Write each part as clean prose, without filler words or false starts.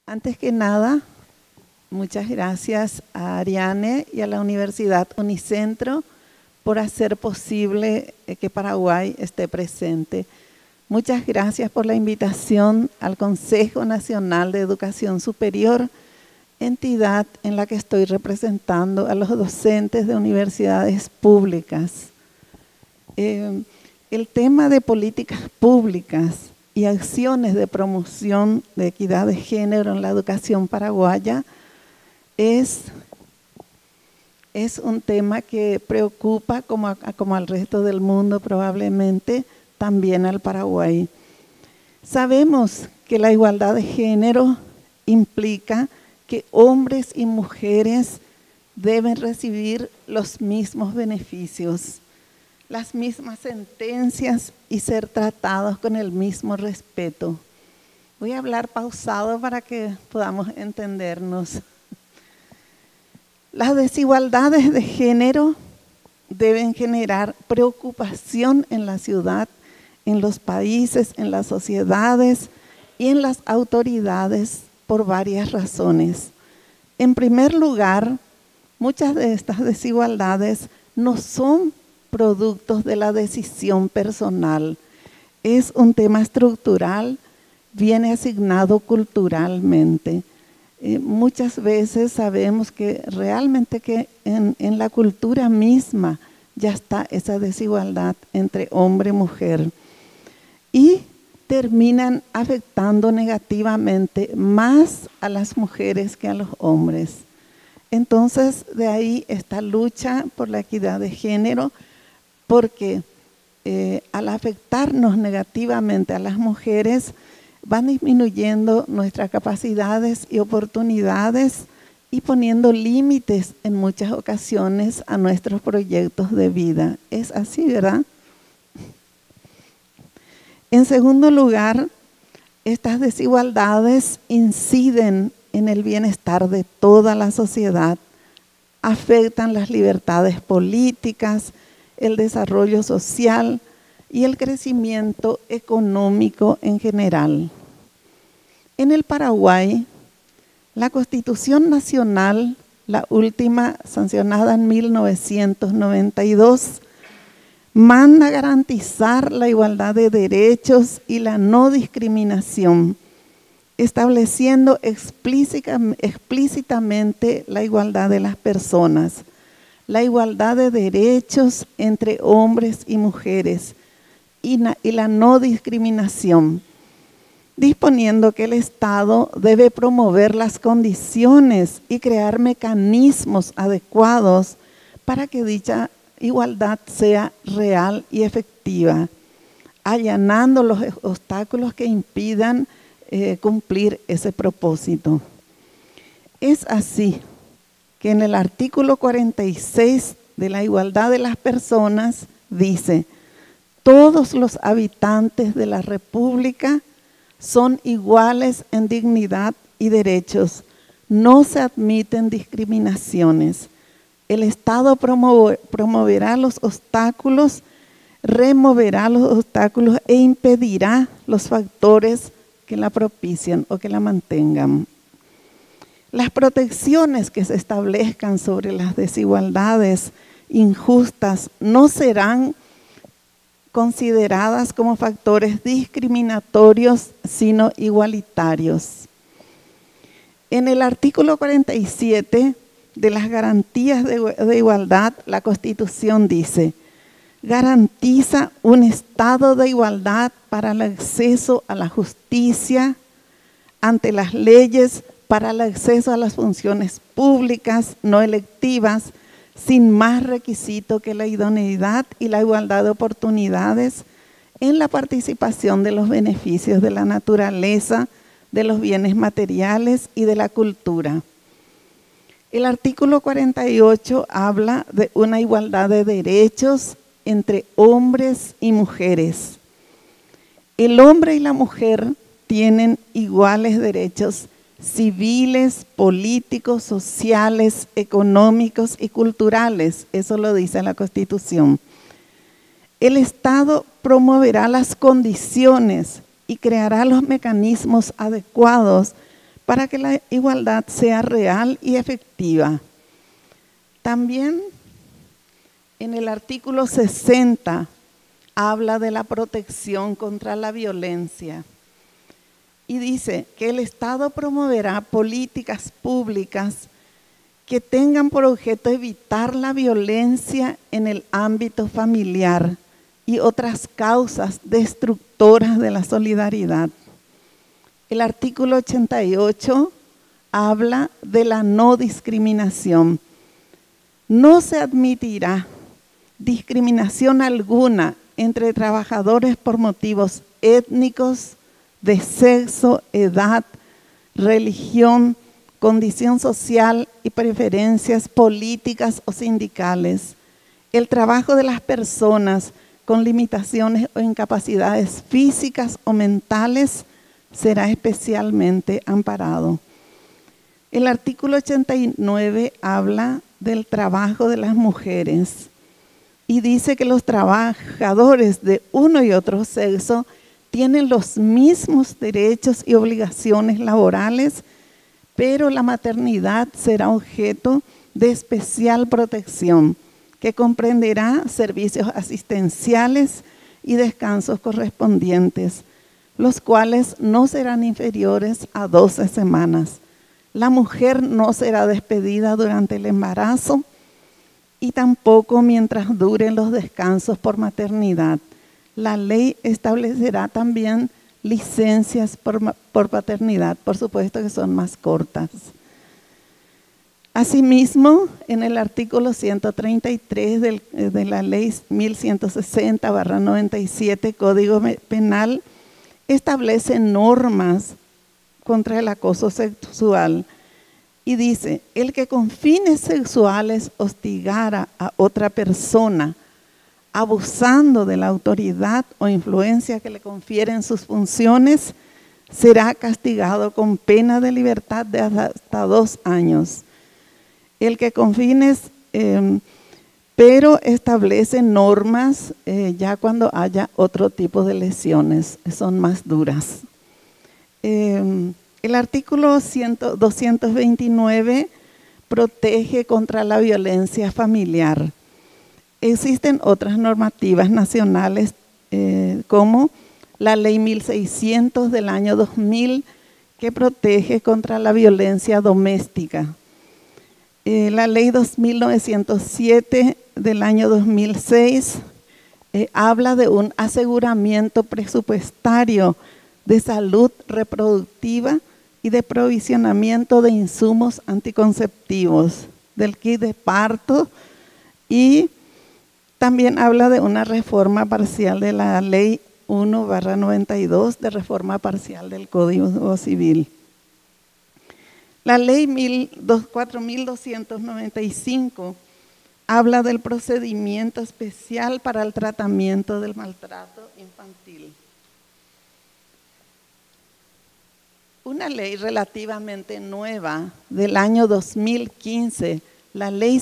Antes que nada, muchas gracias a Ariane y a la Universidad Unicentro por hacer posible que Paraguay esté presente. Muchas gracias por la invitación al Consejo Nacional de Educación Superior, entidad en la que estoy representando a los docentes de universidades públicas. El tema de políticas públicas y acciones de promoción de equidad de género en la educación paraguaya es un tema que preocupa como al resto del mundo, probablemente también al Paraguay. Sabemos que la igualdad de género implica que hombres y mujeres deben recibir los mismos beneficios, las mismas sentencias y ser tratados con el mismo respeto. Voy a hablar pausado para que podamos entendernos. Las desigualdades de género deben generar preocupación en la ciudad, en los países, en las sociedades y en las autoridades por varias razones. En primer lugar, muchas de estas desigualdades no son productos de la decisión personal. Es un tema estructural, viene asignado culturalmente. Muchas veces sabemos que realmente que en la cultura misma ya está esa desigualdad entre hombre y mujer. Y terminan afectando negativamente más a las mujeres que a los hombres. Entonces, de ahí esta lucha por la equidad de género, porque al afectarnos negativamente a las mujeres, van disminuyendo nuestras capacidades y oportunidades y poniendo límites en muchas ocasiones a nuestros proyectos de vida. Es así, ¿verdad? En segundo lugar, estas desigualdades inciden en el bienestar de toda la sociedad, afectan las libertades políticas, el desarrollo social y el crecimiento económico en general. En el Paraguay, la Constitución Nacional, la última sancionada en 1992, manda garantizar la igualdad de derechos y la no discriminación, estableciendo explícitamente la igualdad de las personas, la igualdad de derechos entre hombres y mujeres y la no discriminación, disponiendo que el Estado debe promover las condiciones y crear mecanismos adecuados para que dicha igualdad sea real y efectiva, allanando los obstáculos que impidan cumplir ese propósito. Es así que en el artículo 46 de la igualdad de las personas dice: todos los habitantes de la República son iguales en dignidad y derechos, no se admiten discriminaciones. El Estado promoverá los obstáculos, removerá los obstáculos e impedirá los factores que la propician o que la mantengan. Las protecciones que se establezcan sobre las desigualdades injustas no serán consideradas como factores discriminatorios, sino igualitarios. En el artículo 47 de las garantías de igualdad, la Constitución dice: garantiza un estado de igualdad para el acceso a la justicia ante las leyes, para el acceso a las funciones públicas no electivas, sin más requisito que la idoneidad y la igualdad de oportunidades en la participación de los beneficios de la naturaleza, de los bienes materiales y de la cultura. El artículo 48 habla de una igualdad de derechos entre hombres y mujeres. El hombre y la mujer tienen iguales derechos civiles, políticos, sociales, económicos y culturales. Eso lo dice la Constitución. El Estado promoverá las condiciones y creará los mecanismos adecuados para que la igualdad sea real y efectiva. También en el artículo 60 habla de la protección contra la violencia y dice que el Estado promoverá políticas públicas que tengan por objeto evitar la violencia en el ámbito familiar y otras causas destructoras de la solidaridad. El artículo 88 habla de la no discriminación. No se admitirá discriminación alguna entre trabajadores por motivos étnicos, de sexo, edad, religión, condición social y preferencias políticas o sindicales. El trabajo de las personas con limitaciones o incapacidades físicas o mentales será especialmente amparado. El artículo 89 habla del trabajo de las mujeres y dice que los trabajadores de uno y otro sexo tienen los mismos derechos y obligaciones laborales, pero la maternidad será objeto de especial protección, que comprenderá servicios asistenciales y descansos correspondientes, los cuales no serán inferiores a 12 semanas. La mujer no será despedida durante el embarazo y tampoco mientras duren los descansos por maternidad. La ley establecerá también licencias por paternidad, por supuesto que son más cortas. Asimismo, en el artículo 133 de la ley 1160/97, Código Penal, establece normas contra el acoso sexual y dice: el que con fines sexuales hostigara a otra persona, abusando de la autoridad o influencia que le confieren sus funciones, será castigado con pena de libertad de hasta 2 años. El que con fines, pero establece normas ya cuando haya otro tipo de lesiones, son más duras. El artículo 229 protege contra la violencia familiar. Existen otras normativas nacionales como la ley 1600 del año 2000 que protege contra la violencia doméstica. La ley 2907 del año 2006 habla de un aseguramiento presupuestario de salud reproductiva y de provisionamiento de insumos anticonceptivos, del kit de parto, y también habla de una reforma parcial de la ley 1/92 de reforma parcial del Código Civil. La ley 4295 habla del procedimiento especial para el tratamiento del maltrato infantil. Una ley relativamente nueva del año 2015, la ley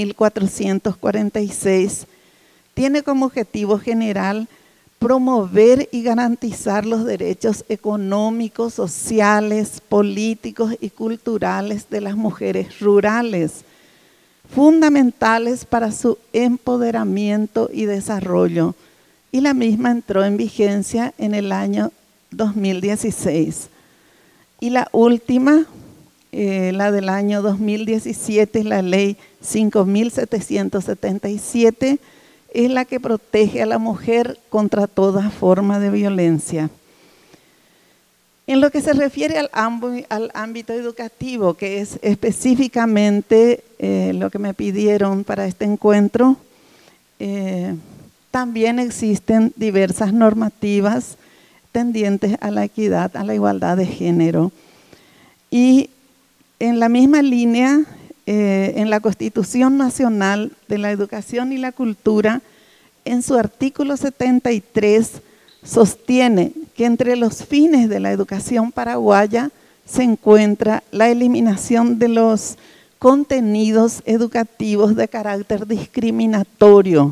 5446, tiene como objetivo general promover y garantizar los derechos económicos, sociales, políticos y culturales de las mujeres rurales, fundamentales para su empoderamiento y desarrollo. Y la misma entró en vigencia en el año 2016. Y la última, la del año 2017, la ley 5777, es la que protege a la mujer contra toda forma de violencia. En lo que se refiere al ámbito educativo, que es específicamente lo que me pidieron para este encuentro, también existen diversas normativas tendientes a la equidad, a la igualdad de género. Y en la misma línea, en la Constitución Nacional de la Educación y la Cultura, en su artículo 73, sostiene que entre los fines de la educación paraguaya se encuentra la eliminación de los contenidos educativos de carácter discriminatorio.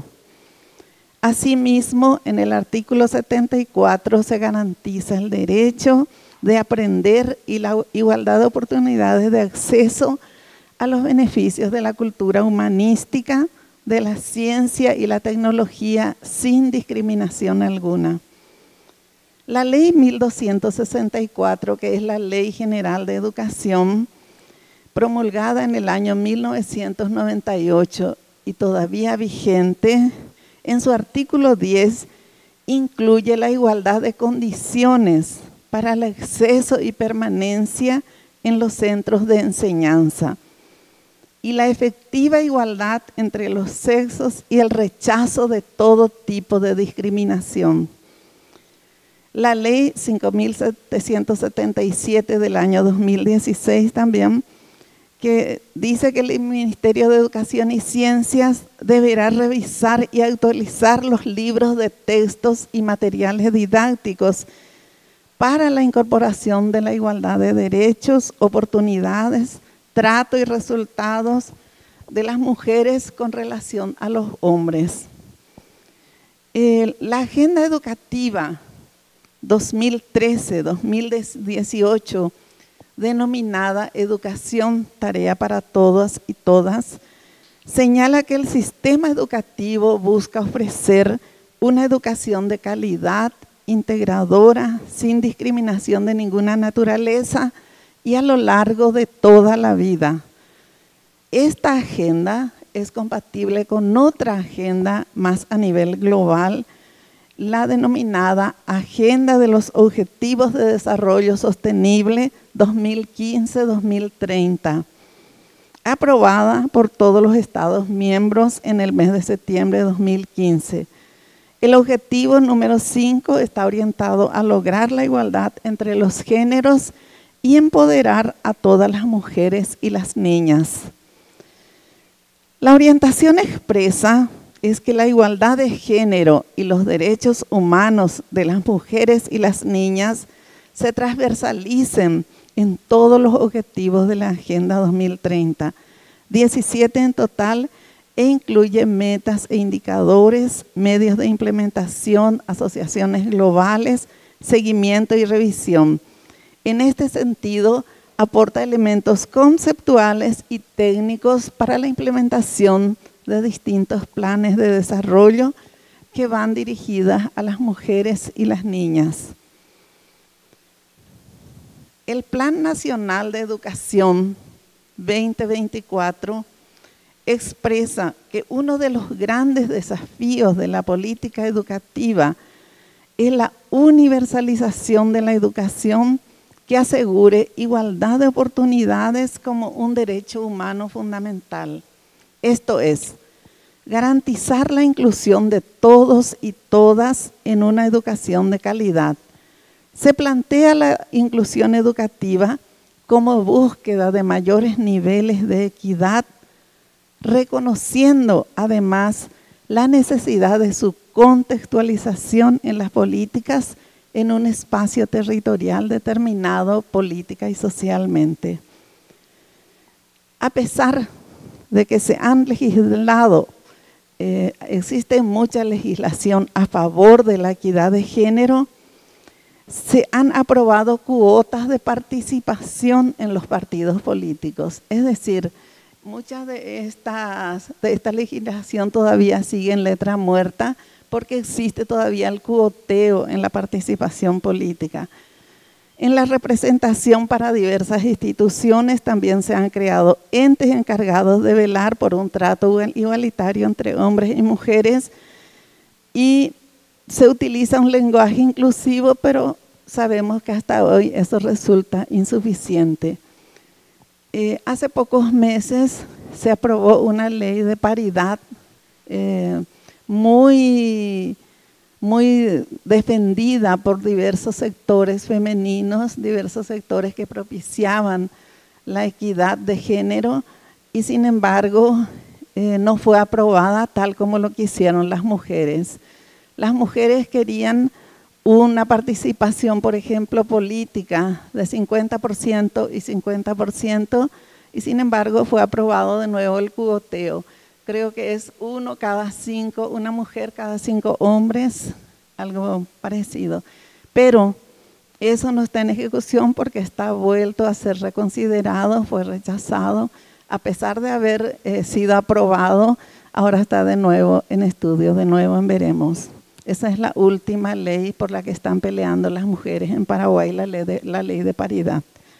Asimismo, en el artículo 74 se garantiza el derecho de aprender y la igualdad de oportunidades de acceso a los beneficios de la cultura humanística, de la ciencia y la tecnología sin discriminación alguna. La Ley 1264, que es la Ley General de Educación, promulgada en el año 1998 y todavía vigente, en su artículo 10 incluye la igualdad de condiciones para el acceso y permanencia en los centros de enseñanza y la efectiva igualdad entre los sexos y el rechazo de todo tipo de discriminación. La Ley 5.777 del año 2016 también, que dice que el Ministerio de Educación y Ciencias deberá revisar y actualizar los libros de textos y materiales didácticos para la incorporación de la igualdad de derechos, oportunidades, trato y resultados de las mujeres con relación a los hombres. La Agenda Educativa 2013-2018, denominada Educación, Tarea para Todas y Todas, señala que el sistema educativo busca ofrecer una educación de calidad, integradora, sin discriminación de ninguna naturaleza y a lo largo de toda la vida. Esta agenda es compatible con otra agenda más a nivel global, la denominada Agenda de los Objetivos de Desarrollo Sostenible 2015-2030, aprobada por todos los Estados miembros en el mes de septiembre de 2015. El objetivo número 5 está orientado a lograr la igualdad entre los géneros y empoderar a todas las mujeres y las niñas. La orientación expresa es que la igualdad de género y los derechos humanos de las mujeres y las niñas se transversalicen en todos los objetivos de la Agenda 2030, 17 en total, e incluye metas e indicadores, medios de implementación, asociaciones globales, seguimiento y revisión. En este sentido, aporta elementos conceptuales y técnicos para la implementación de distintos planes de desarrollo que van dirigidas a las mujeres y las niñas. El Plan Nacional de Educación 2024 expresa que uno de los grandes desafíos de la política educativa es la universalización de la educación que asegure igualdad de oportunidades como un derecho humano fundamental. Esto es, garantizar la inclusión de todos y todas en una educación de calidad. Se plantea la inclusión educativa como búsqueda de mayores niveles de equidad, reconociendo además la necesidad de su contextualización en las políticas en un espacio territorial determinado política y socialmente. A pesar de que se han legislado, existe mucha legislación a favor de la equidad de género, se han aprobado cuotas de participación en los partidos políticos. Es decir, muchas de esta legislación todavía sigue en letra muerta porque existe todavía el cuoteo en la participación política. En la representación para diversas instituciones también se han creado entes encargados de velar por un trato igualitario entre hombres y mujeres y se utiliza un lenguaje inclusivo, pero sabemos que hasta hoy eso resulta insuficiente. Hace pocos meses se aprobó una ley de paridad muy defendida por diversos sectores femeninos, diversos sectores que propiciaban la equidad de género y sin embargo no fue aprobada tal como lo quisieron las mujeres. Las mujeres querían una participación, por ejemplo, política de 50% y 50%, y sin embargo fue aprobado de nuevo el cuoteo. Creo que es 1 cada 5, una mujer cada 5 hombres, algo parecido. Pero Eso no está en ejecución porque está vuelto a ser reconsiderado, fue rechazado. A pesar de haber sido aprobado, ahora está de nuevo en estudio, de nuevo en veremos. Esa es la última ley por la que están peleando las mujeres en Paraguay, la ley de paridad.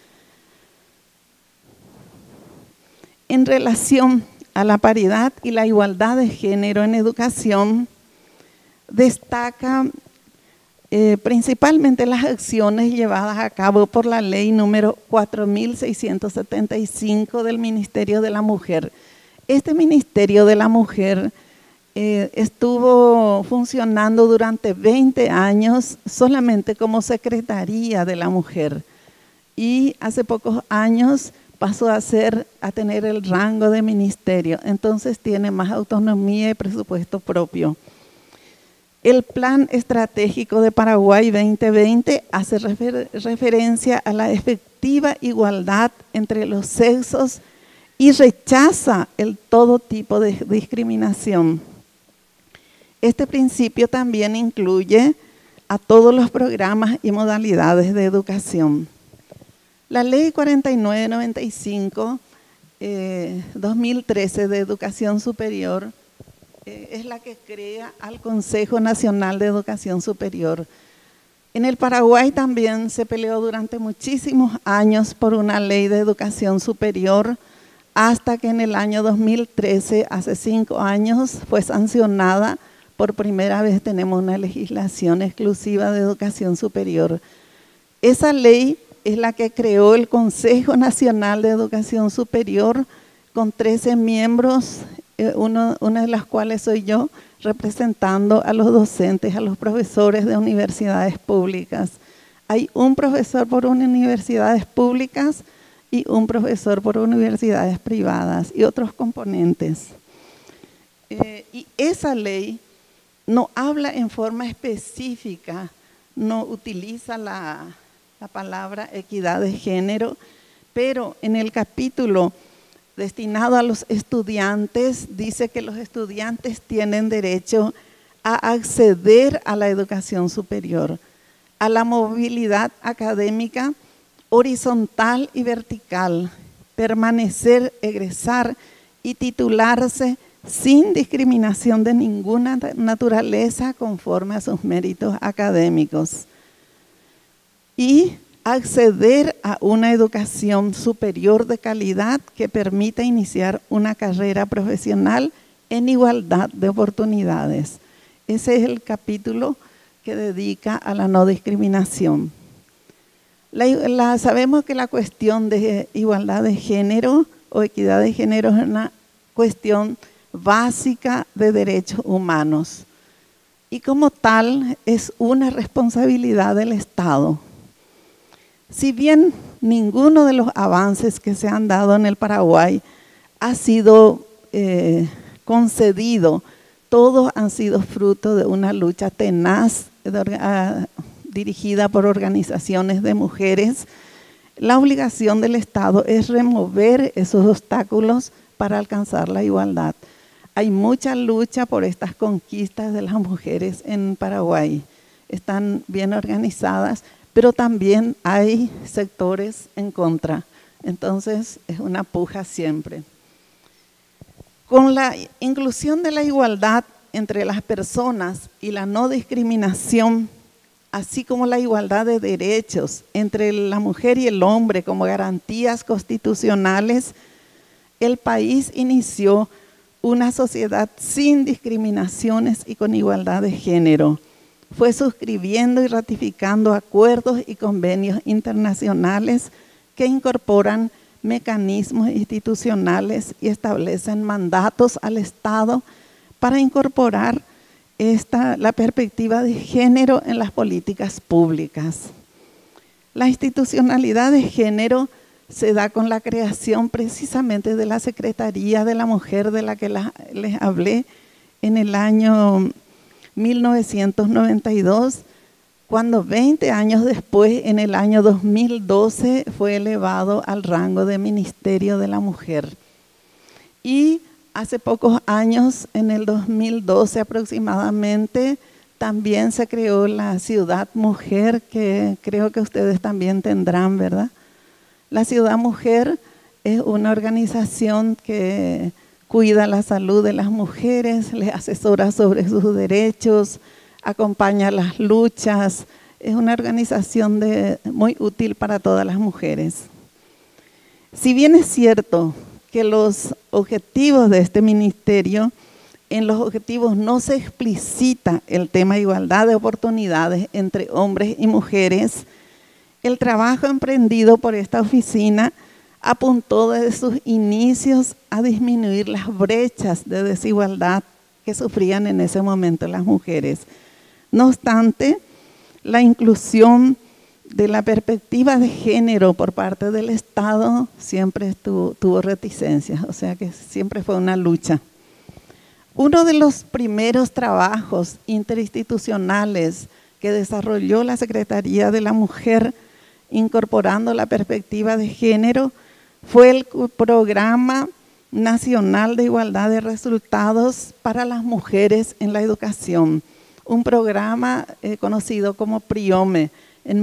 En relación a la paridad y la igualdad de género en educación, destaca principalmente las acciones llevadas a cabo por la ley número 4675 del Ministerio de la Mujer. Este Ministerio de la Mujer estuvo funcionando durante 20 años solamente como Secretaría de la Mujer y hace pocos años pasó a tener el rango de ministerio, entonces tiene más autonomía y presupuesto propio. El Plan Estratégico de Paraguay 2020 hace referencia a la efectiva igualdad entre los sexos y rechaza todo tipo de discriminación. Este principio también incluye a todos los programas y modalidades de educación. La Ley 4995, 2013 de Educación Superior, es la que crea al Consejo Nacional de Educación Superior. En el Paraguay también se peleó durante muchísimos años por una ley de educación superior, hasta que en el año 2013, hace 5 años, fue sancionada. Por primera vez tenemos una legislación exclusiva de educación superior. Esa ley es la que creó el Consejo Nacional de Educación Superior con 13 miembros, una de las cuales soy yo, representando a los docentes, a los profesores de universidades públicas. Hay un profesor por universidades públicas y un profesor por universidades privadas y otros componentes. Y esa ley no habla en forma específica, no utiliza la palabra equidad de género, pero en el capítulo destinado a los estudiantes, dice que los estudiantes tienen derecho a acceder a la educación superior, a la movilidad académica horizontal y vertical, permanecer, egresar y titularse sin discriminación de ninguna naturaleza conforme a sus méritos académicos y acceder a una educación superior de calidad que permita iniciar una carrera profesional en igualdad de oportunidades. Ese es el capítulo que dedica a la no discriminación. Sabemos que la cuestión de igualdad de género o equidad de género es una cuestión básica de derechos humanos y como tal es una responsabilidad del Estado. Si bien ninguno de los avances que se han dado en el Paraguay ha sido concedido, todos han sido fruto de una lucha tenaz dirigida por organizaciones de mujeres. La obligación del Estado es remover esos obstáculos para alcanzar la igualdad. Hay mucha lucha por estas conquistas de las mujeres en Paraguay. Están bien organizadas, pero también hay sectores en contra. Entonces, es una puja siempre. Con la inclusión de la igualdad entre las personas y la no discriminación, así como la igualdad de derechos entre la mujer y el hombre como garantías constitucionales, el país inició una sociedad sin discriminaciones y con igualdad de género. Fue suscribiendo y ratificando acuerdos y convenios internacionales que incorporan mecanismos institucionales y establecen mandatos al Estado para incorporar la perspectiva de género en las políticas públicas. La institucionalidad de género se da con la creación precisamente de la Secretaría de la Mujer de la que les hablé en el año 1992, cuando 20 años después, en el año 2012, fue elevado al rango de Ministerio de la Mujer. Y hace pocos años, en el 2012 aproximadamente, también se creó la Ciudad Mujer, que creo que ustedes también tendrán, ¿verdad? La Ciudad Mujer es una organización que cuida la salud de las mujeres, les asesora sobre sus derechos, acompaña las luchas. Es una organización muy útil para todas las mujeres. Si bien es cierto que los objetivos de este ministerio, en los objetivos no se explicita el tema de igualdad de oportunidades entre hombres y mujeres, el trabajo emprendido por esta oficina apuntó desde sus inicios a disminuir las brechas de desigualdad que sufrían en ese momento las mujeres. No obstante, la inclusión de la perspectiva de género por parte del Estado siempre tuvo reticencias, o sea que siempre fue una lucha. Uno de los primeros trabajos interinstitucionales que desarrolló la Secretaría de la Mujer, incorporando la perspectiva de género, fue el Programa Nacional de Igualdad de Resultados para las Mujeres en la Educación, un programa conocido como PRIOME en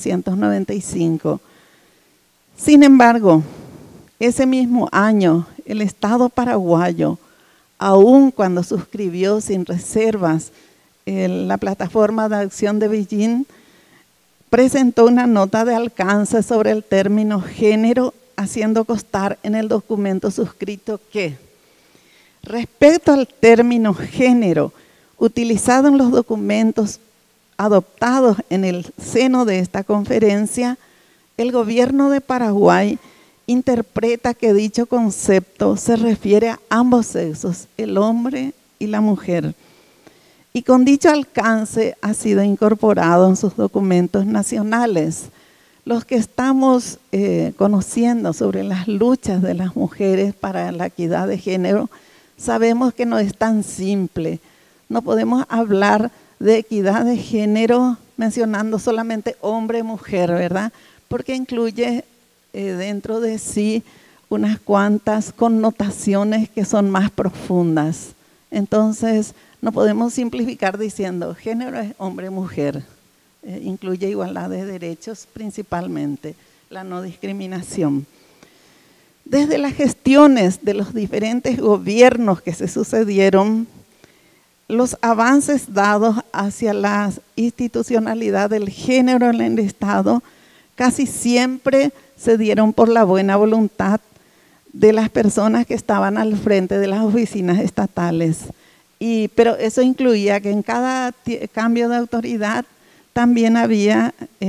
1995. Sin embargo, ese mismo año, el Estado paraguayo, aun cuando suscribió sin reservas la Plataforma de Acción de Beijing, presentó una nota de alcance sobre el término género, haciendo constar en el documento suscrito que, respecto al término género, utilizado en los documentos adoptados en el seno de esta conferencia, el gobierno de Paraguay interpreta que dicho concepto se refiere a ambos sexos, el hombre y la mujer. Y con dicho alcance ha sido incorporado en sus documentos nacionales. Los que estamos conociendo sobre las luchas de las mujeres para la equidad de género, sabemos que no es tan simple. No podemos hablar de equidad de género mencionando solamente hombre-mujer, ¿verdad? Porque incluye dentro de sí unas cuantas connotaciones que son más profundas. Entonces, no podemos simplificar diciendo género es hombre-mujer. Incluye igualdad de derechos principalmente, la no discriminación. Desde las gestiones de los diferentes gobiernos que se sucedieron, los avances dados hacia la institucionalidad del género en el Estado casi siempre se dieron por la buena voluntad de las personas que estaban al frente de las oficinas estatales. Pero eso incluía que en cada cambio de autoridad también había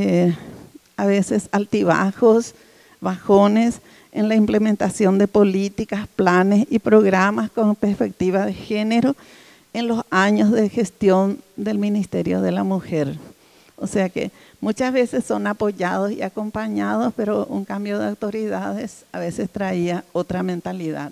a veces altibajos, bajones en la implementación de políticas, planes y programas con perspectiva de género en los años de gestión del Ministerio de la Mujer. O sea que muchas veces son apoyados y acompañados, pero un cambio de autoridades a veces traía otra mentalidad.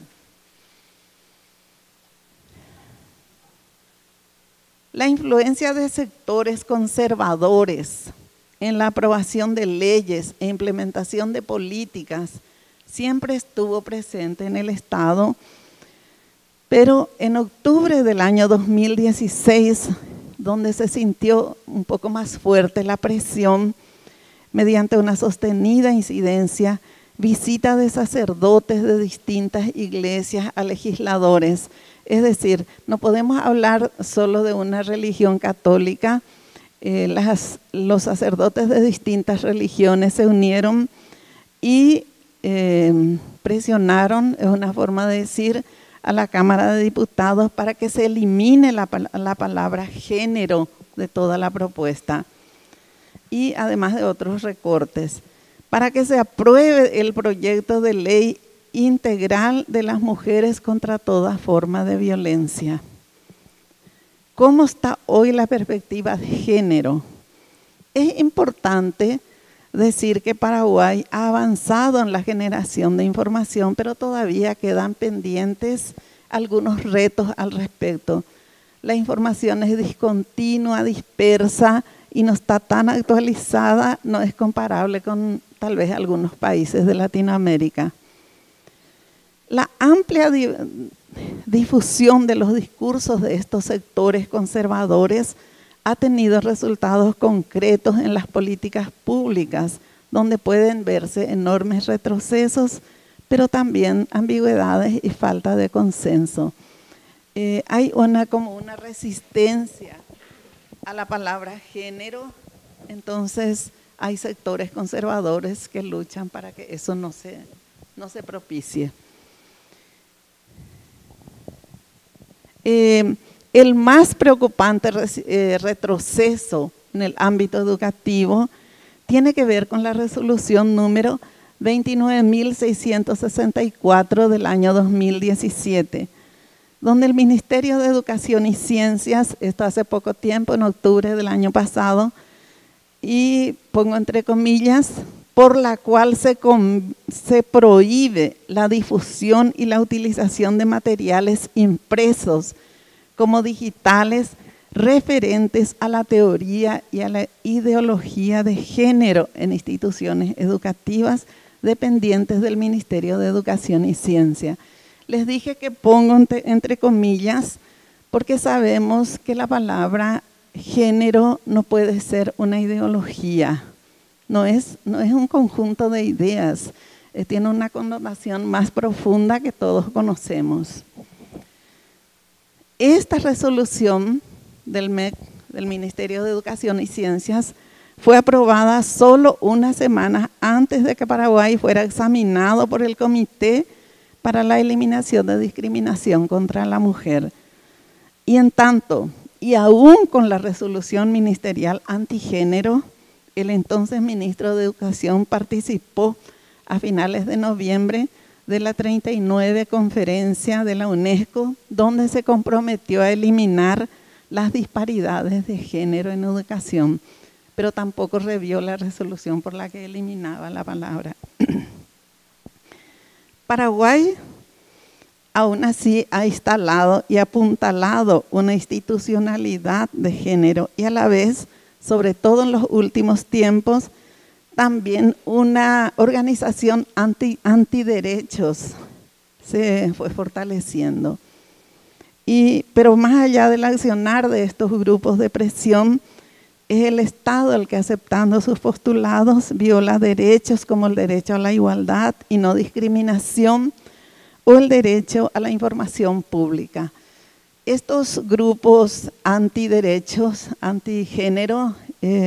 La influencia de sectores conservadores en la aprobación de leyes e implementación de políticas siempre estuvo presente en el Estado, pero en octubre del año 2016, donde se sintió un poco más fuerte la presión, mediante una sostenida incidencia, visita de sacerdotes de distintas iglesias a legisladores. Es decir, no podemos hablar solo de una religión católica. Los sacerdotes de distintas religiones se unieron y presionaron, es una forma de decir, a la Cámara de Diputados para que se elimine la palabra género de toda la propuesta, y además de otros recortes, para que se apruebe el proyecto de ley integral de las mujeres contra toda forma de violencia. ¿Cómo está hoy la perspectiva de género? Es importante decir que Paraguay ha avanzado en la generación de información, pero todavía quedan pendientes algunos retos al respecto. La información es discontinua, dispersa y no está tan actualizada, no es comparable con tal vez algunos países de Latinoamérica. La amplia difusión de los discursos de estos sectores conservadores ha tenido resultados concretos en las políticas públicas, donde pueden verse enormes retrocesos, pero también ambigüedades y falta de consenso. Hay como una resistencia a la palabra género, entonces hay sectores conservadores que luchan para que eso no se propicie. El más preocupante retroceso en el ámbito educativo tiene que ver con la resolución número 29.664 del año 2017, donde el Ministerio de Educación y Ciencias, esto hace poco tiempo, en octubre del año pasado, y pongo entre comillas, por la cual se prohíbe la difusión y la utilización de materiales impresos como digitales referentes a la teoría y a la ideología de género en instituciones educativas dependientes del Ministerio de Educación y Ciencia. Les dije que pongo entre comillas porque sabemos que la palabra género no puede ser una ideología, no es un conjunto de ideas, tiene una connotación más profunda que todos conocemos. Esta resolución del MEC, del Ministerio de Educación y Ciencias, fue aprobada solo una semana antes de que Paraguay fuera examinado por el Comité para la Eliminación de Discriminación contra la Mujer. Y en tanto, y aún con la resolución ministerial antigénero, el entonces ministro de Educación participó a finales de noviembre de la 39 conferencia de la UNESCO, donde se comprometió a eliminar las disparidades de género en educación, pero tampoco revió la resolución por la que eliminaba la palabra. Paraguay aún así ha instalado y apuntalado una institucionalidad de género y a la vez, sobre todo en los últimos tiempos, también una organización antiderechos se fue fortaleciendo. Pero más allá del accionar de estos grupos de presión, es el Estado el que, aceptando sus postulados, viola derechos como el derecho a la igualdad y no discriminación o el derecho a la información pública. Estos grupos antiderechos, antigénero,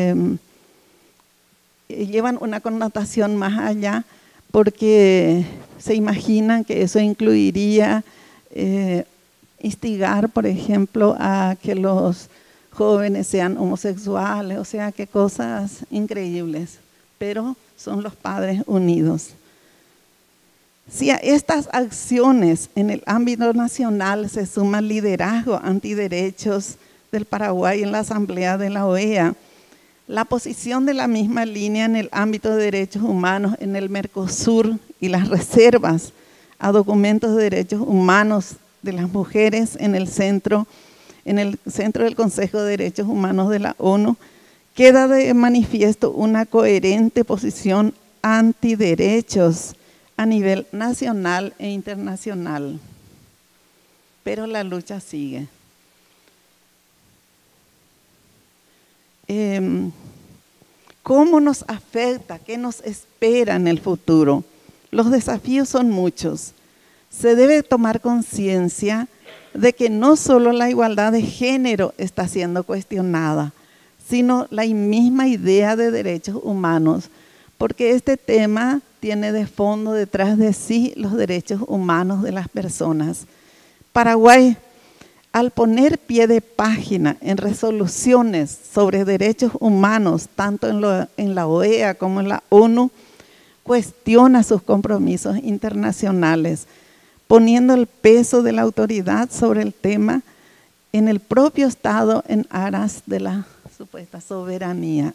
llevan una connotación más allá porque se imaginan que eso incluiría instigar, por ejemplo, a que los jóvenes sean homosexuales, o sea, que cosas increíbles, pero son los Padres Unidos. Si a estas acciones en el ámbito nacional se suma el liderazgo antiderechos del Paraguay en la Asamblea de la OEA, la posición de la misma línea en el ámbito de derechos humanos en el Mercosur y las reservas a documentos de derechos humanos de las mujeres en el centro del Consejo de Derechos Humanos de la ONU, queda de manifiesto una coherente posición antiderechos a nivel nacional e internacional. Pero la lucha sigue. ¿Cómo nos afecta? ¿Qué nos espera en el futuro? Los desafíos son muchos. Se debe tomar conciencia de que no solo la igualdad de género está siendo cuestionada, sino la misma idea de derechos humanos, porque este tema tiene de fondo detrás de sí los derechos humanos de las personas. Paraguay, al poner pie de página en resoluciones sobre derechos humanos, tanto en la OEA como en la ONU, cuestiona sus compromisos internacionales, poniendo el peso de la autoridad sobre el tema en el propio Estado en aras de la supuesta soberanía.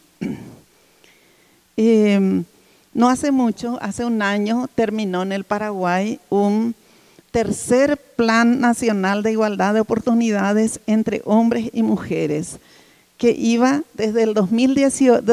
No hace mucho, hace un año, terminó en el Paraguay un tercer Plan Nacional de Igualdad de Oportunidades entre hombres y mujeres, que iba desde el 2008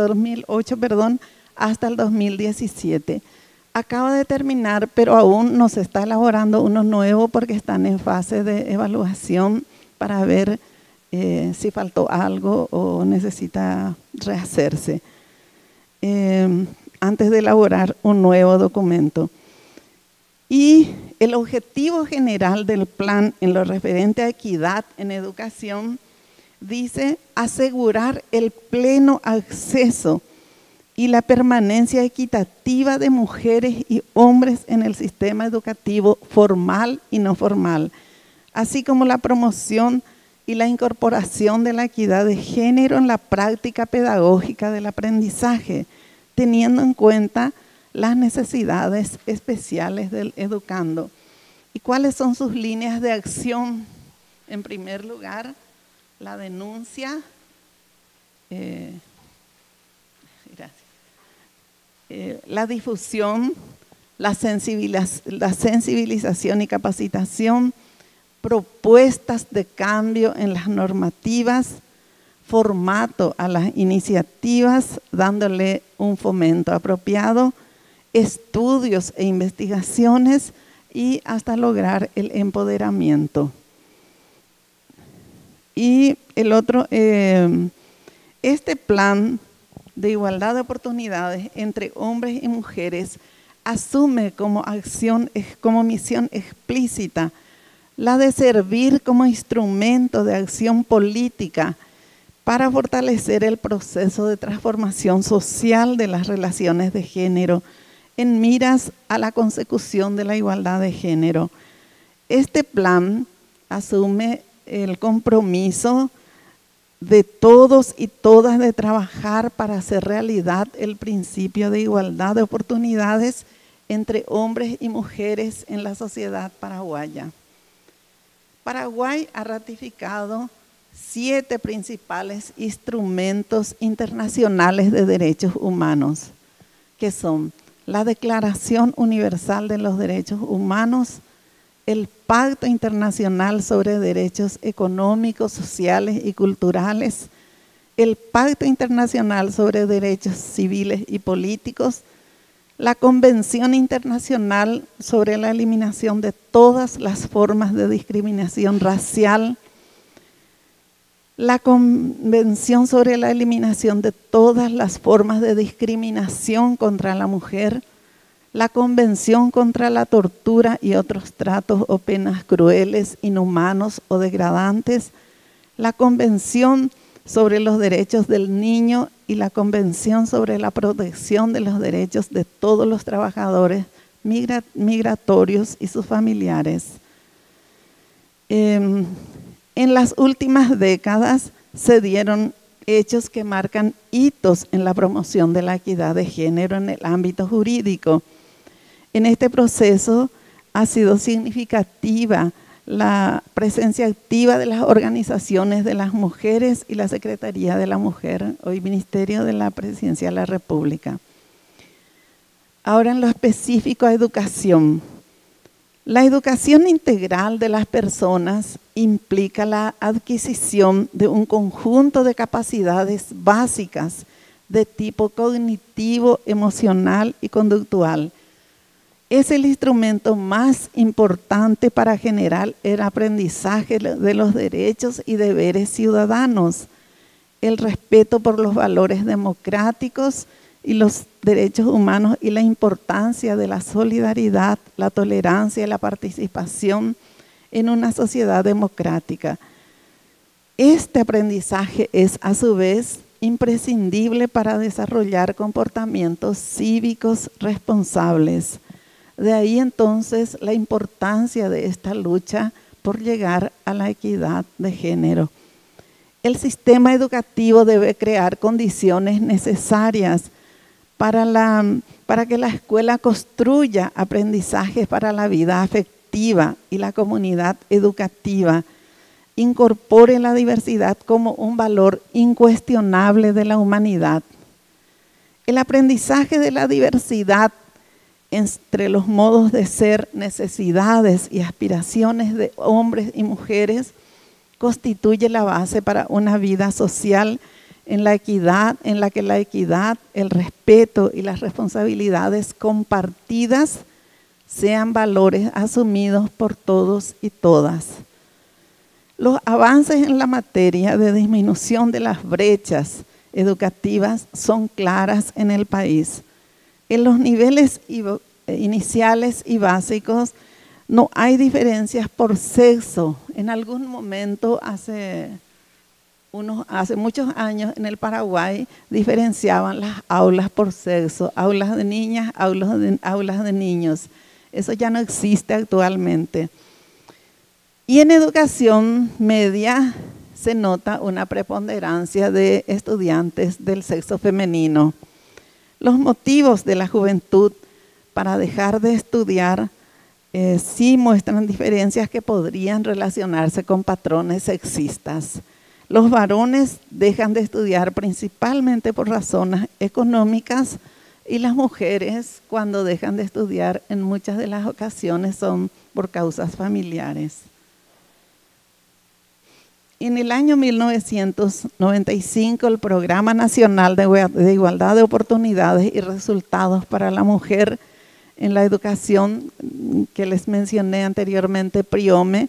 hasta el 2017. Acaba de terminar, pero aún no se está elaborando uno nuevo porque están en fase de evaluación para ver si faltó algo o necesita rehacerse antes de elaborar un nuevo documento. Y el objetivo general del plan en lo referente a equidad en educación dice asegurar el pleno acceso y la permanencia equitativa de mujeres y hombres en el sistema educativo formal y no formal, así como la promoción y la incorporación de la equidad de género en la práctica pedagógica del aprendizaje, teniendo en cuenta las necesidades especiales del educando. ¿Y cuáles son sus líneas de acción? En primer lugar, la denuncia, la difusión, la sensibilización y capacitación, propuestas de cambio en las normativas, formato a las iniciativas, dándole un fomento apropiado, estudios e investigaciones y hasta lograr el empoderamiento. Y el otro, este plan de igualdad de oportunidades entre hombres y mujeres asume como misión explícita la de servir como instrumento de acción política para fortalecer el proceso de transformación social de las relaciones de género en miras a la consecución de la igualdad de género. Este plan asume el compromiso de todos y todas de trabajar para hacer realidad el principio de igualdad de oportunidades entre hombres y mujeres en la sociedad paraguaya. Paraguay ha ratificado 7 principales instrumentos internacionales de derechos humanos, que son la Declaración Universal de los Derechos Humanos, el Pacto Internacional sobre Derechos Económicos, Sociales y Culturales, el Pacto Internacional sobre Derechos Civiles y Políticos, la Convención Internacional sobre la Eliminación de todas las formas de discriminación racial, la Convención sobre la Eliminación de todas las formas de discriminación contra la mujer, la Convención contra la tortura y otros tratos o penas crueles, inhumanos o degradantes, la Convención sobre los derechos del niño y la Convención sobre la protección de los derechos de todos los trabajadores migratorios y sus familiares. En las últimas décadas se dieron hechos que marcan hitos en la promoción de la equidad de género en el ámbito jurídico. En este proceso ha sido significativa la presencia activa de las organizaciones de las mujeres y la Secretaría de la Mujer, hoy Ministerio de la Presidencia de la República. Ahora en lo específico a educación. La educación integral de las personas implica la adquisición de un conjunto de capacidades básicas de tipo cognitivo, emocional y conductual. Es el instrumento más importante para generar el aprendizaje de los derechos y deberes ciudadanos, el respeto por los valores democráticos y los derechos humanos y la importancia de la solidaridad, la tolerancia y la participación en una sociedad democrática. Este aprendizaje es a su vez imprescindible para desarrollar comportamientos cívicos responsables. De ahí entonces la importancia de esta lucha por llegar a la equidad de género. El sistema educativo debe crear condiciones necesarias para que la escuela construya aprendizajes para la vida afectiva y la comunidad educativa, incorpore la diversidad como un valor incuestionable de la humanidad. El aprendizaje de la diversidad entre los modos de ser, necesidades y aspiraciones de hombres y mujeres constituye la base para una vida social en la que la equidad, el respeto y las responsabilidades compartidas sean valores asumidos por todos y todas. Los avances en la materia de disminución de las brechas educativas son claras en el país. En los niveles iniciales y básicos no hay diferencias por sexo. En algún momento, hace muchos años, en el Paraguay diferenciaban las aulas por sexo, aulas de niñas, aulas de niños. Eso ya no existe actualmente. Y en educación media se nota una preponderancia de estudiantes del sexo femenino. Los motivos de la juventud para dejar de estudiar sí muestran diferencias que podrían relacionarse con patrones sexistas. Los varones dejan de estudiar principalmente por razones económicas y las mujeres, cuando dejan de estudiar, en muchas de las ocasiones son por causas familiares. En el año 1995, el Programa Nacional de Igualdad de Oportunidades y Resultados para la Mujer en la Educación, que les mencioné anteriormente, PRIOME,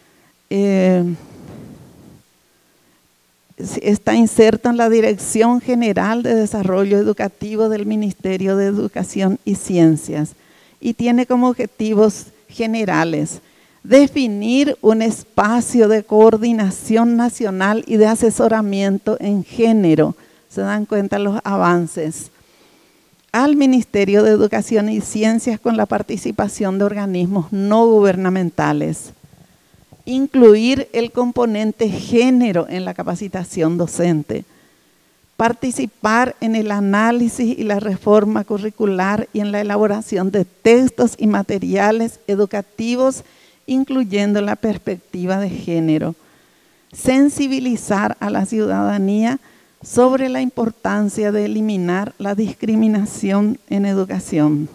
está inserto en la Dirección General de Desarrollo Educativo del Ministerio de Educación y Ciencias y tiene como objetivos generales definir un espacio de coordinación nacional y de asesoramiento en género. Se dan cuenta los avances. Al Ministerio de Educación y Ciencias con la participación de organismos no gubernamentales. Incluir el componente género en la capacitación docente. Participar en el análisis y la reforma curricular y en la elaboración de textos y materiales educativos incluyendo la perspectiva de género. Sensibilizar a la ciudadanía sobre la importancia de eliminar la discriminación en educación.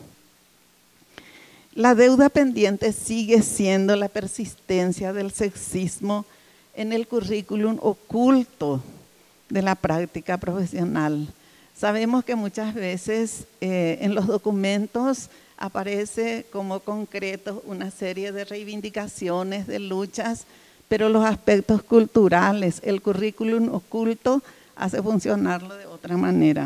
La deuda pendiente sigue siendo la persistencia del sexismo en el currículum oculto de la práctica profesional. Sabemos que muchas veces en los documentos aparece como concretos una serie de reivindicaciones, de luchas, pero los aspectos culturales, el currículum oculto, hace funcionarlo de otra manera.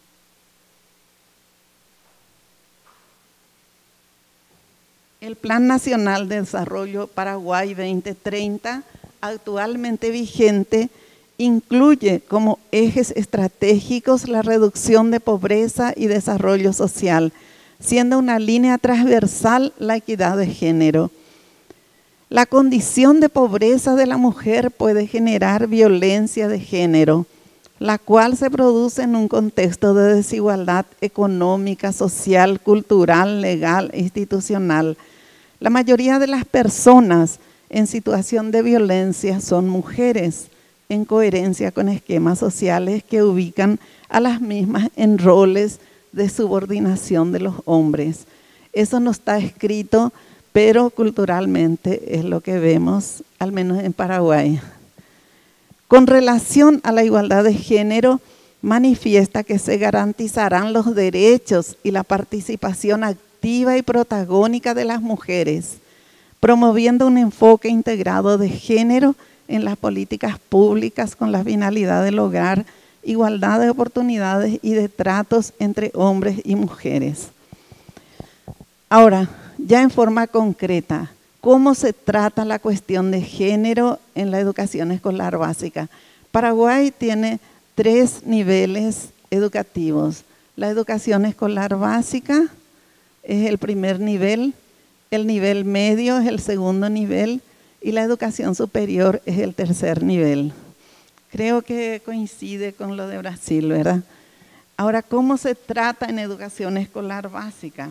El Plan Nacional de Desarrollo Paraguay 2030, actualmente vigente, incluye como ejes estratégicos la reducción de pobreza y desarrollo social, siendo una línea transversal la equidad de género. La condición de pobreza de la mujer puede generar violencia de género, la cual se produce en un contexto de desigualdad económica, social, cultural, legal e institucional. La mayoría de las personas en situación de violencia son mujeres, en coherencia con esquemas sociales que ubican a las mismas en roles de subordinación de los hombres. Eso no está escrito, pero culturalmente es lo que vemos, al menos en Paraguay. Con relación a la igualdad de género, manifiesta que se garantizarán los derechos y la participación activa y protagónica de las mujeres, promoviendo un enfoque integrado de género en las políticas públicas con la finalidad de lograr igualdad de oportunidades y de tratos entre hombres y mujeres. Ahora, ya en forma concreta, ¿cómo se trata la cuestión de género en la educación escolar básica? Paraguay tiene 3 niveles educativos. La educación escolar básica es el primer nivel, el nivel medio es el segundo nivel y la educación superior es el tercer nivel. Creo que coincide con lo de Brasil, ¿verdad? Ahora, ¿cómo se trata en educación escolar básica?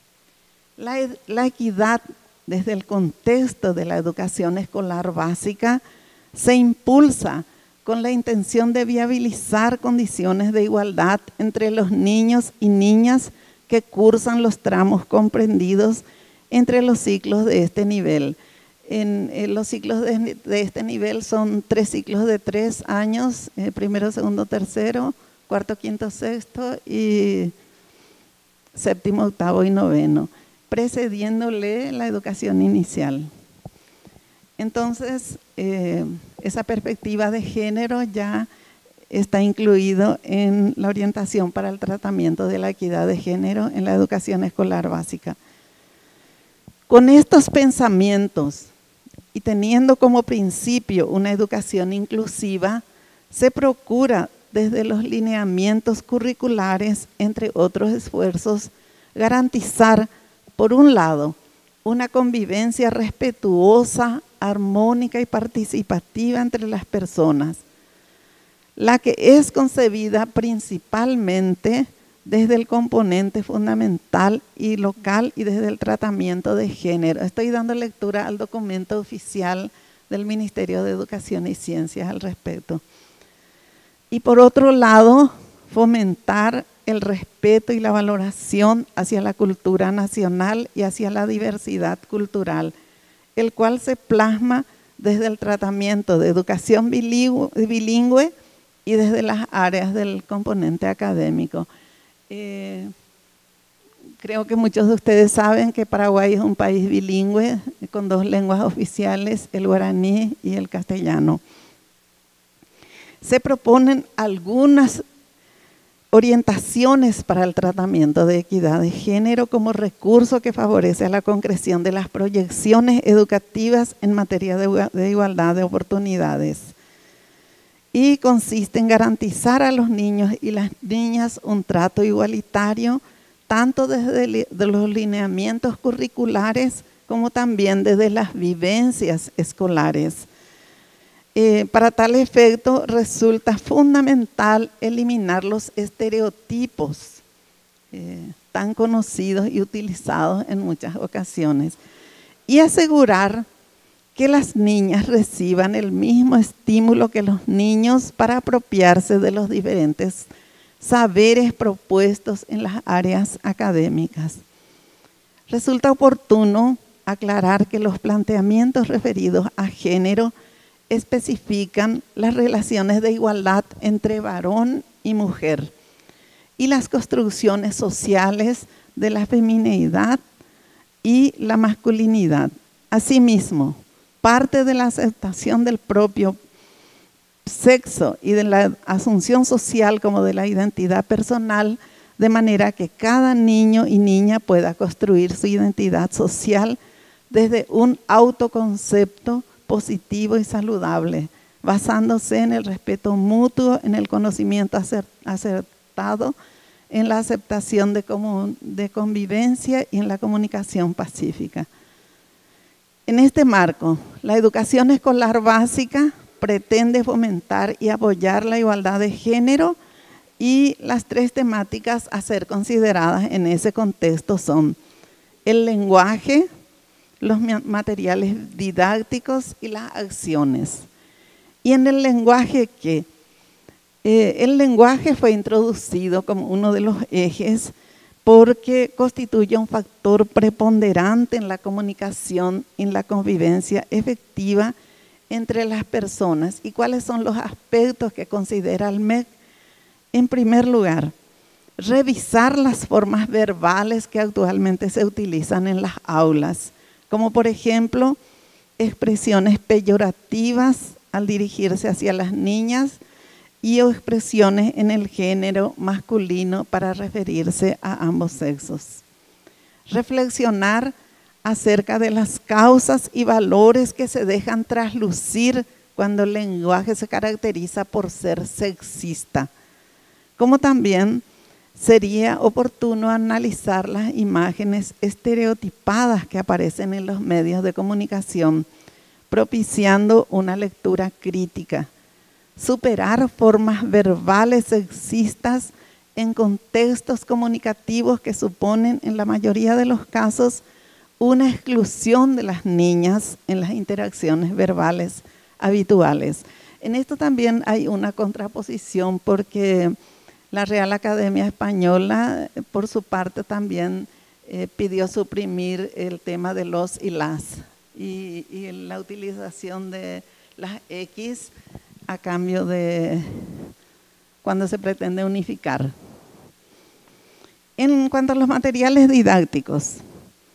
La equidad desde el contexto de la educación escolar básica se impulsa con la intención de viabilizar condiciones de igualdad entre los niños y niñas que cursan los tramos comprendidos entre los ciclos de este nivel. Los ciclos de este nivel son 3 ciclos de 3 años, primero, segundo, tercero, cuarto, quinto, sexto y séptimo, octavo y noveno, precediéndole la educación inicial. Entonces, esa perspectiva de género ya está incluido en la orientación para el tratamiento de la equidad de género en la educación escolar básica. Con estos pensamientos y teniendo como principio una educación inclusiva, se procura desde los lineamientos curriculares, entre otros esfuerzos, garantizar, por un lado, una convivencia respetuosa, armónica y participativa entre las personas, la que es concebida principalmente desde el componente fundamental y local y desde el tratamiento de género. Estoy dando lectura al documento oficial del Ministerio de Educación y Ciencias al respecto. Y por otro lado, fomentar el respeto y la valoración hacia la cultura nacional y hacia la diversidad cultural, el cual se plasma desde el tratamiento de educación bilingüe y desde las áreas del componente académico. Creo que muchos de ustedes saben que Paraguay es un país bilingüe con 2 lenguas oficiales, el guaraní y el castellano. Se proponen algunas orientaciones para el tratamiento de equidad de género como recurso que favorece a la concreción de las proyecciones educativas en materia de igualdad de oportunidades. Y consiste en garantizar a los niños y las niñas un trato igualitario, tanto desde los lineamientos curriculares como también desde las vivencias escolares. Para tal efecto, resulta fundamental eliminar los estereotipos tan conocidos y utilizados en muchas ocasiones y asegurar que las niñas reciban el mismo estímulo que los niños para apropiarse de los diferentes saberes propuestos en las áreas académicas. Resulta oportuno aclarar que los planteamientos referidos a género especifican las relaciones de igualdad entre varón y mujer y las construcciones sociales de la feminidad y la masculinidad. Asimismo, parte de la aceptación del propio sexo y de la asunción social como de la identidad personal, de manera que cada niño y niña pueda construir su identidad social desde un autoconcepto positivo y saludable, basándose en el respeto mutuo, en el conocimiento acertado, en la aceptación de convivencia y en la comunicación pacífica. En este marco, la educación escolar básica pretende fomentar y apoyar la igualdad de género y las 3 temáticas a ser consideradas en ese contexto son el lenguaje, los materiales didácticos y las acciones. Y en el lenguaje, el lenguaje fue introducido como uno de los ejes porque constituye un factor preponderante en la comunicación y en la convivencia efectiva entre las personas. ¿Y cuáles son los aspectos que considera el MEC? En primer lugar, revisar las formas verbales que actualmente se utilizan en las aulas, como por ejemplo, expresiones peyorativas al dirigirse hacia las niñas y expresiones en el género masculino para referirse a ambos sexos. Reflexionar acerca de las causas y valores que se dejan traslucir cuando el lenguaje se caracteriza por ser sexista, como también sería oportuno analizar las imágenes estereotipadas que aparecen en los medios de comunicación, propiciando una lectura crítica. Superar formas verbales sexistas en contextos comunicativos que suponen, en la mayoría de los casos, una exclusión de las niñas en las interacciones verbales habituales. En esto también hay una contraposición porque la Real Academia Española, por su parte, también pidió suprimir el tema de los y las y la utilización de las X a cambio de cuando se pretende unificar. En cuanto a los materiales didácticos,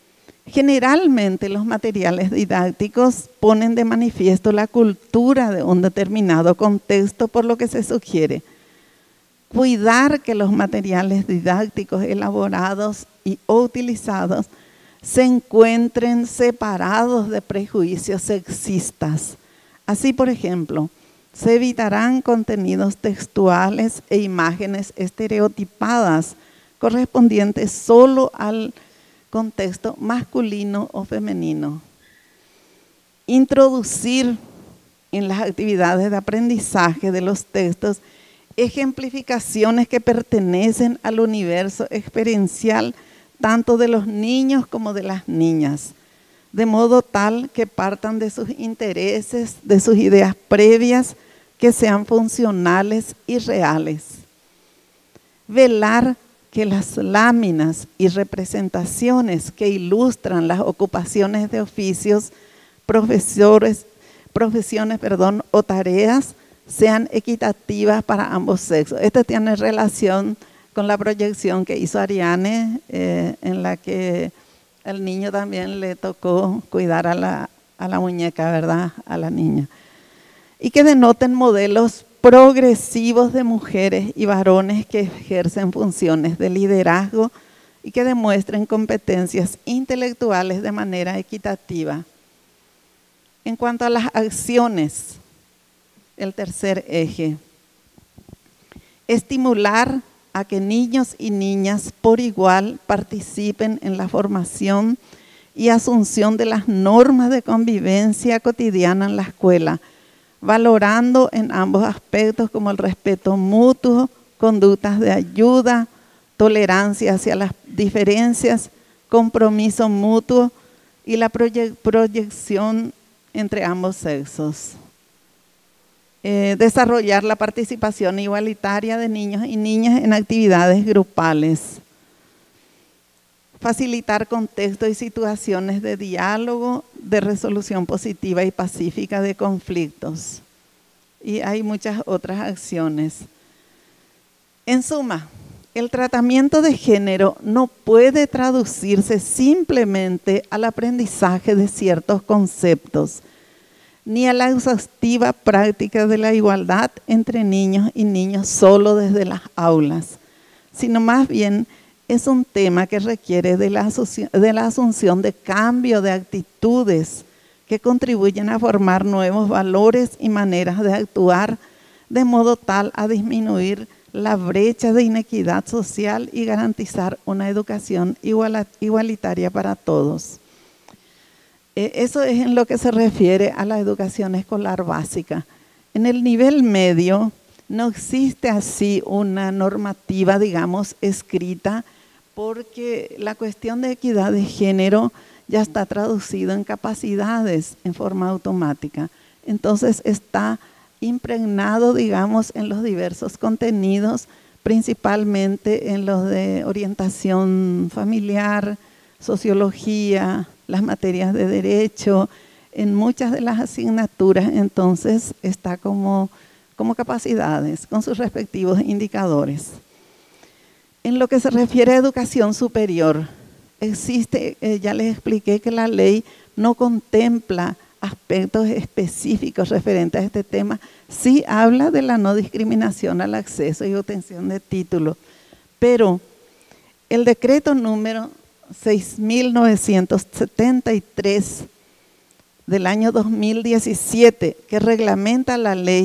Generalmente los materiales didácticos ponen de manifiesto la cultura de un determinado contexto, por lo que se sugiere cuidar que los materiales didácticos elaborados o utilizados se encuentren separados de prejuicios sexistas. Así, por ejemplo, se evitarán contenidos textuales e imágenes estereotipadas correspondientes solo al contexto masculino o femenino. Introducir en las actividades de aprendizaje de los textos ejemplificaciones que pertenecen al universo experiencial tanto de los niños como de las niñas, de modo tal que partan de sus intereses, de sus ideas previas, que sean funcionales y reales. Velar que las láminas y representaciones que ilustran las ocupaciones de oficios, profesiones o tareas sean equitativas para ambos sexos. Esto tiene relación con la proyección que hizo Ariane, en la que al niño también le tocó cuidar a la muñeca, ¿verdad? A la niña. Y que denoten modelos progresivos de mujeres y varones que ejercen funciones de liderazgo y que demuestren competencias intelectuales de manera equitativa. En cuanto a las acciones, el tercer eje, estimular a que niños y niñas por igual participen en la formación y asunción de las normas de convivencia cotidiana en la escuela, valorando en ambos aspectos como el respeto mutuo, conductas de ayuda, tolerancia hacia las diferencias, compromiso mutuo y la proyección entre ambos sexos. Desarrollar la participación igualitaria de niños y niñas en actividades grupales. Facilitar contextos y situaciones de diálogo, de resolución positiva y pacífica de conflictos. Y hay muchas otras acciones. En suma, el tratamiento de género no puede traducirse simplemente al aprendizaje de ciertos conceptos, ni a la exhaustiva práctica de la igualdad entre niños y niñas solo desde las aulas, sino más bien es un tema que requiere de la asunción de cambio de actitudes que contribuyen a formar nuevos valores y maneras de actuar de modo tal a disminuir la brecha de inequidad social y garantizar una educación igualitaria para todos. Eso es en lo que se refiere a la educación escolar básica. En el nivel medio no existe así una normativa, digamos, escrita, porque la cuestión de equidad de género ya está traducido en capacidades en forma automática. Entonces está impregnado, digamos, en los diversos contenidos, principalmente en los de orientación familiar, sociología, las materias de derecho, en muchas de las asignaturas, entonces está como capacidades, con sus respectivos indicadores. En lo que se refiere a educación superior, existe, ya les expliqué que la ley no contempla aspectos específicos referentes a este tema, sí habla de la no discriminación al acceso y obtención de títulos, pero el decreto número 6.973 del año 2017, que reglamenta la ley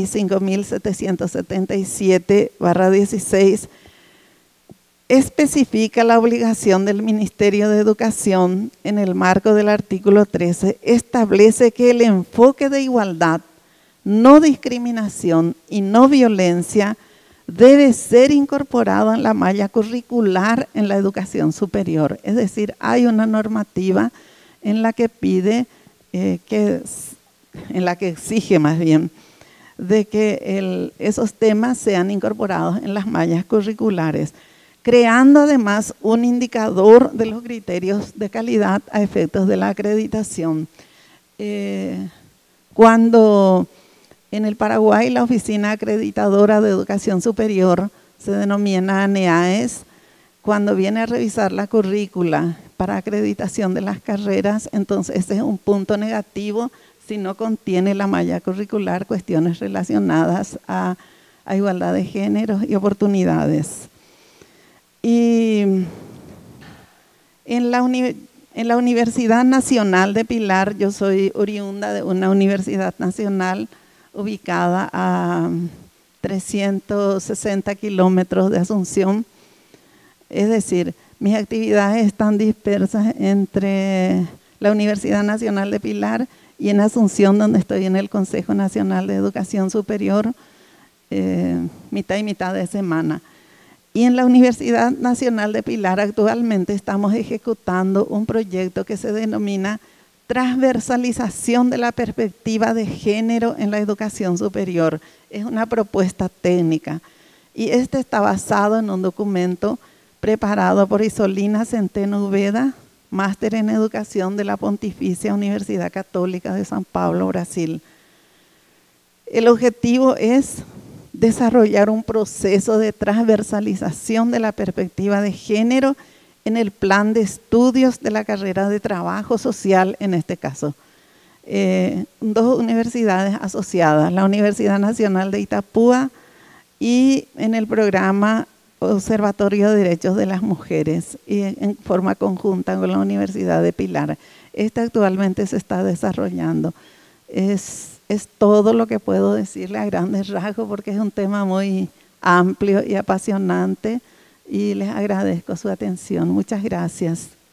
5.777/16, especifica la obligación del Ministerio de Educación en el marco del artículo 13, establece que el enfoque de igualdad, no discriminación y no violencia debe ser incorporado en la malla curricular en la educación superior. Es decir, hay una normativa en la que pide, en la que exige más bien, de que esos temas sean incorporados en las mallas curriculares, creando además un indicador de los criterios de calidad a efectos de la acreditación. Cuando en el Paraguay la Oficina Acreditadora de Educación Superior se denomina ANEAES, cuando viene a revisar la currícula para acreditación de las carreras, entonces ese es un punto negativo si no contiene la malla curricular cuestiones relacionadas a igualdad de géneros y oportunidades. Y en la Universidad Nacional de Pilar, yo soy oriunda de una universidad nacional ubicada a 360 kilómetros de Asunción. Es decir, mis actividades están dispersas entre la Universidad Nacional de Pilar y en Asunción, donde estoy en el Consejo Nacional de Educación Superior, mitad y mitad de semana. Y en la Universidad Nacional de Pilar actualmente estamos ejecutando un proyecto que se denomina transversalización de la perspectiva de género en la educación superior. Es una propuesta técnica y este está basado en un documento preparado por Isolina Centeno Ubeda, máster en educación de la Pontificia Universidad Católica de San Pablo, Brasil. El objetivo es desarrollar un proceso de transversalización de la perspectiva de género en el plan de estudios de la carrera de trabajo social, en este caso. Dos universidades asociadas, la Universidad Nacional de Itapúa y en el programa Observatorio de Derechos de las Mujeres, y en forma conjunta con la Universidad de Pilar. Esta actualmente se está desarrollando. Es todo lo que puedo decirle a grandes rasgos porque es un tema muy amplio y apasionante y les agradezco su atención. Muchas gracias.